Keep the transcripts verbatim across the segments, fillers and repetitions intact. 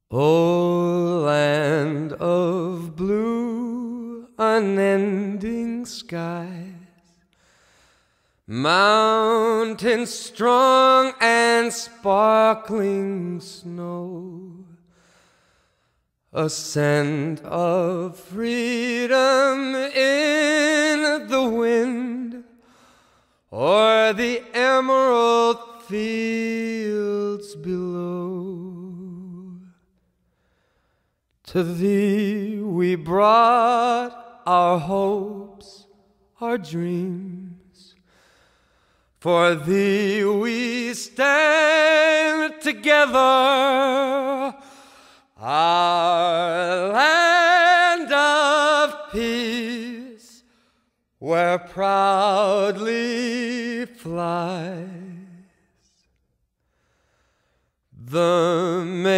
O land of blue, unending skies, mountains strong and sparkling snow, a scent of freedom in the wind, or the emerald fields below. To thee we brought our hopes, our dreams. For thee we stand together, our land of peace, where proudly flies the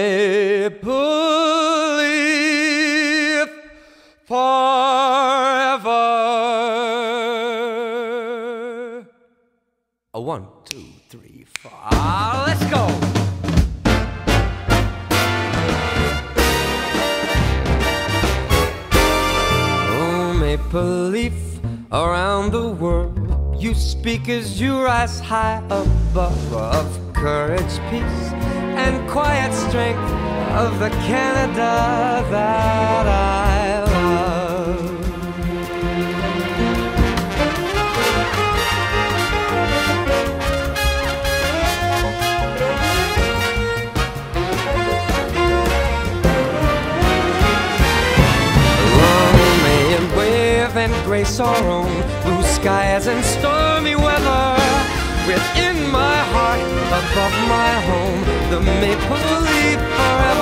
maple leaf forever. A one, two, three, four. Ah, let's go. Oh, maple leaf around the world, you speak as you rise high above, of courage, peace, and quiet strength of the Canada that I love. Long may it wave and grace our own blue skies and stormy weather. Within my heart, above my home, the maple leaf forever.